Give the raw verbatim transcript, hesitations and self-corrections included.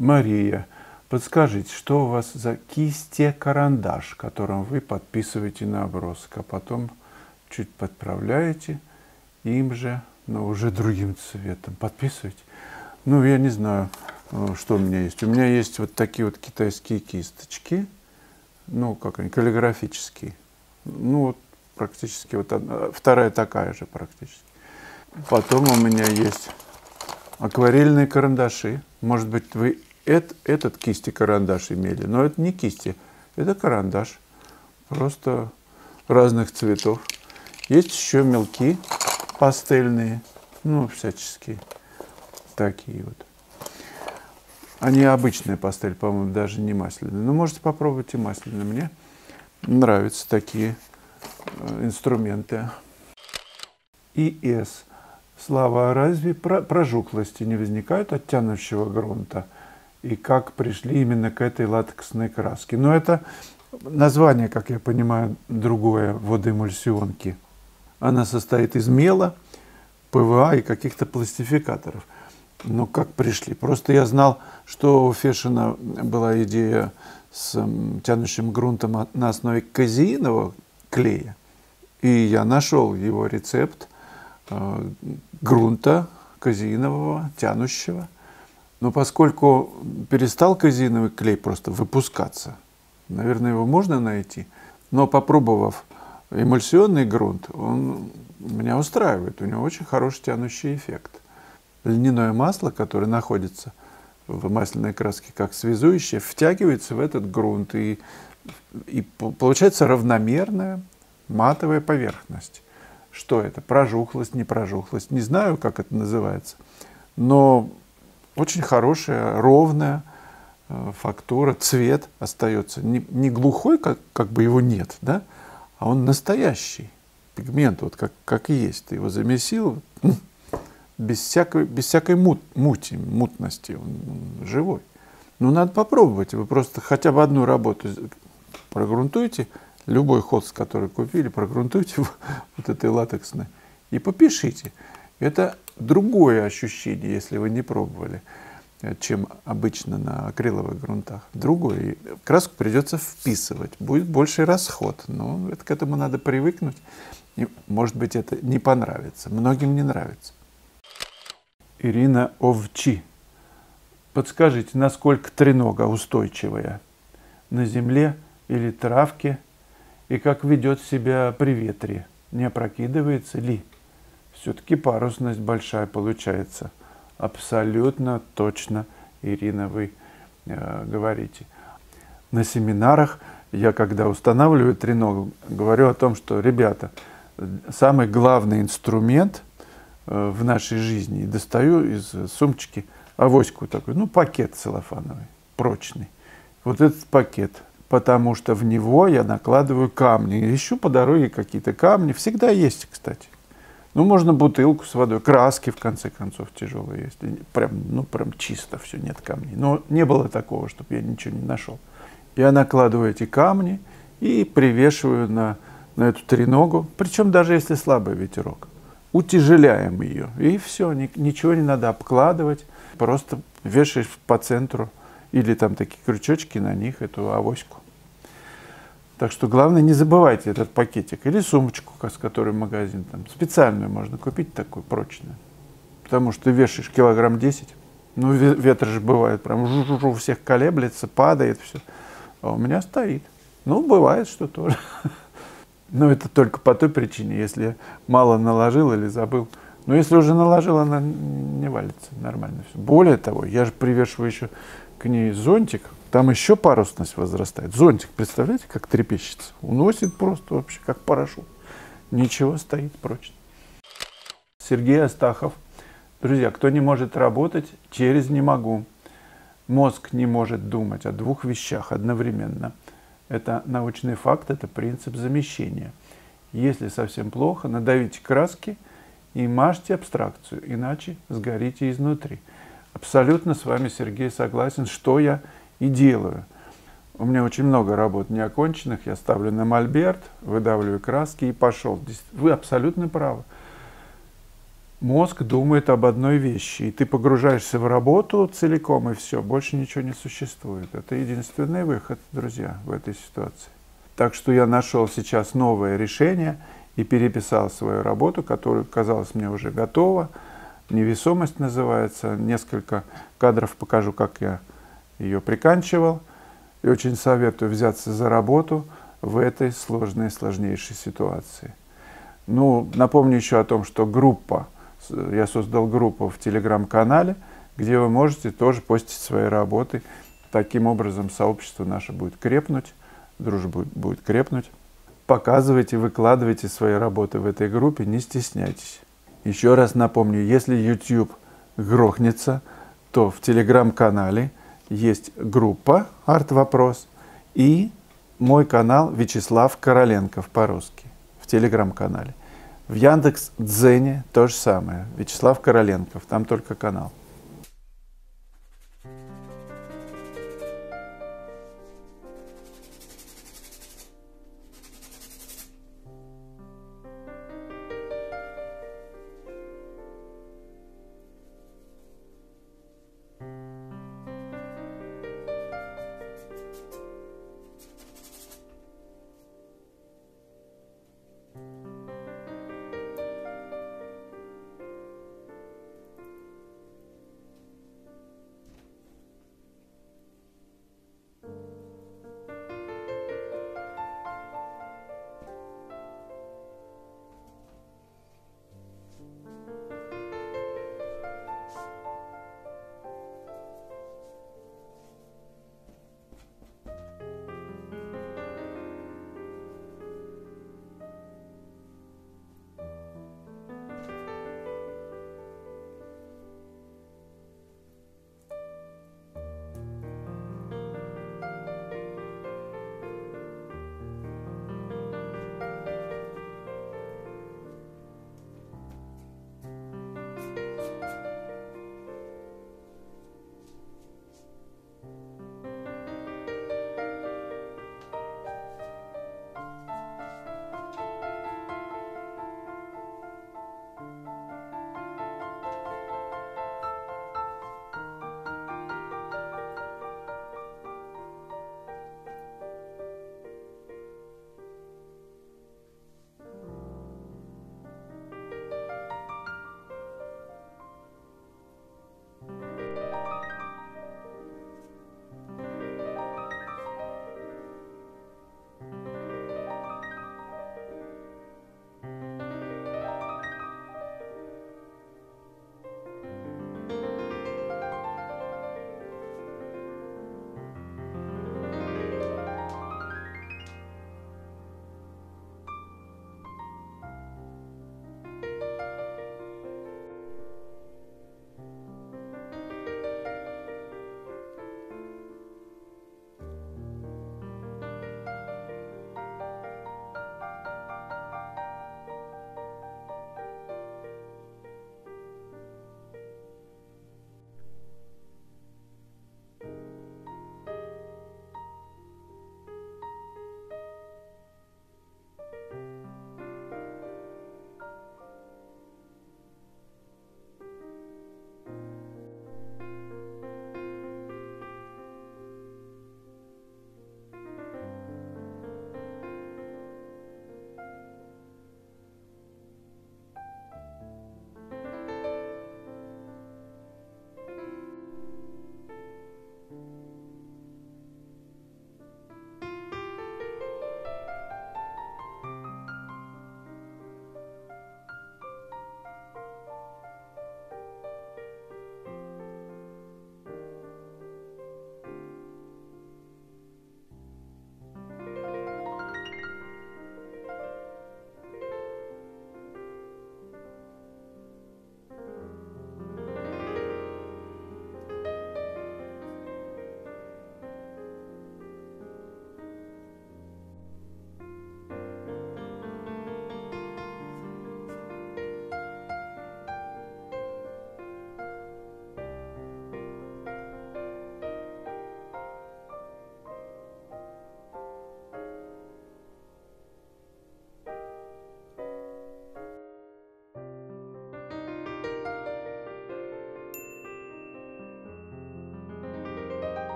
Мария, подскажите, что у вас за кисти-карандаш, которым вы подписываете набросок, а потом чуть подправляете им же, но уже другим цветом. Подписываете? Ну, я не знаю, что у меня есть. У меня есть вот такие вот китайские кисточки, ну, как они, каллиграфические. Ну, вот практически вот одна, вторая такая же практически. Потом у меня есть акварельные карандаши. Может быть, вы эт, этот кисти-карандаш имели, но это не кисти, это карандаш. Просто разных цветов. Есть еще мелки пастельные, ну, всяческие. Такие вот. Они обычные пастель, по-моему, даже не масляные. Но можете попробовать и масляные. Мне нравятся такие э, инструменты. И С. Слава, а разве про прожухлости не возникают от тянущего грунта? И как пришли именно к этой латексной краске? Но это название, как я понимаю, другое, водоэмульсионки. Она состоит из мела, ПВА и каких-то пластификаторов. Но как пришли? Просто я знал, что у Фешина была идея с тянущим грунтом на основе казеинового клея. И я нашел его рецепт э, грунта казеинового, тянущего. Но поскольку перестал казеиновый клей просто выпускаться, наверное, его можно найти. Но попробовав эмульсионный грунт, он меня устраивает. У него очень хороший тянущий эффект. Льняное масло, которое находится в масляной краске как связующее, втягивается в этот грунт, и, и получается равномерная матовая поверхность. Что это? Прожухлость, не прожухлость? Не знаю, как это называется, но очень хорошая, ровная э, фактура, цвет остается. Не, не глухой, как, как бы его нет, да? А он настоящий. Пигмент, вот как, как и есть. Ты его замесил, без всякой, без всякой мут, мути, мутности, он, он живой. Ну, надо попробовать. Вы просто хотя бы одну работу прогрунтуйте, любой холст, который купили, прогрунтуйте вот этой латексной и попишите. Это другое ощущение, если вы не пробовали, чем обычно на акриловых грунтах. Другое. Краску придется вписывать. Будет больший расход. Но это, к этому надо привыкнуть. И, может быть, это не понравится. Многим не нравится. Ирина Овчи. Подскажите, насколько тренога устойчивая? На земле или травке? И как ведет себя при ветре? Не опрокидывается ли? Все-таки парусность большая получается. Абсолютно точно, Ирина, вы э, говорите. На семинарах я, когда устанавливаю треногу, говорю о том, что, ребята, самый главный инструмент э, в нашей жизни, и достаю из сумочки авоську такой, ну, пакет целлофановый, прочный. Вот этот пакет, потому что в него я накладываю камни. Ищу по дороге какие-то камни, всегда есть, кстати. Ну, можно бутылку с водой, краски, в конце концов, тяжелые есть. Прям, ну, прям чисто все, нет камней. Но не было такого, чтобы я ничего не нашел. Я накладываю эти камни и привешиваю на, на эту треногу. Причем даже если слабый ветерок. Утяжеляем ее. И все, ни, ничего не надо обкладывать. Просто вешаешь по центру. Или там такие крючочки, на них эту авоську. Так что главное, не забывайте этот пакетик. Или сумочку, с которой в магазин. Там, специальную можно купить, такую прочную. Потому что ты вешаешь килограмм десять. Ну, ветер же бывает, прям у всех колеблется, падает все. А у меня стоит. Ну, бывает, что тоже. Но это только по той причине, если мало наложил или забыл. Но если уже наложил, она не валится. Нормально все. Более того, я же привешиваю еще к ней зонтик. Там еще парусность возрастает. Зонтик, представляете, как трепещется? Уносит просто вообще, как парашют. Ничего, стоит прочно. Сергей Астахов. Друзья, кто не может работать через «не могу». Мозг не может думать о двух вещах одновременно. Это научный факт, это принцип замещения. Если совсем плохо, надавите краски и мажьте абстракцию, иначе сгорите изнутри. Абсолютно с вами, Сергей, согласен, что я и делаю. У меня очень много работ неоконченных, я ставлю на мольберт, выдавливаю краски и пошел. Вы абсолютно правы. Мозг думает об одной вещи, и ты погружаешься в работу целиком, и все, больше ничего не существует. Это единственный выход, друзья, в этой ситуации. Так что я нашел сейчас новое решение и переписал свою работу, которая казалась мне уже готова. «Невесомость» называется. Несколько кадров покажу, как я ее приканчивал. И очень советую взяться за работу в этой сложной, сложнейшей ситуации. Ну, напомню еще о том, что группа, я создал группу в телеграм-канале, где вы можете тоже постить свои работы. Таким образом, сообщество наше будет крепнуть, дружба будет крепнуть. Показывайте, выкладывайте свои работы в этой группе, не стесняйтесь. Еще раз напомню, если YouTube грохнется, то в телеграм-канале есть группа «Арт-вопрос» и мой канал Вячеслав Короленков по-русски в телеграм-канале. В Яндекс.Дзене то же самое. Вячеслав Короленков, там только канал.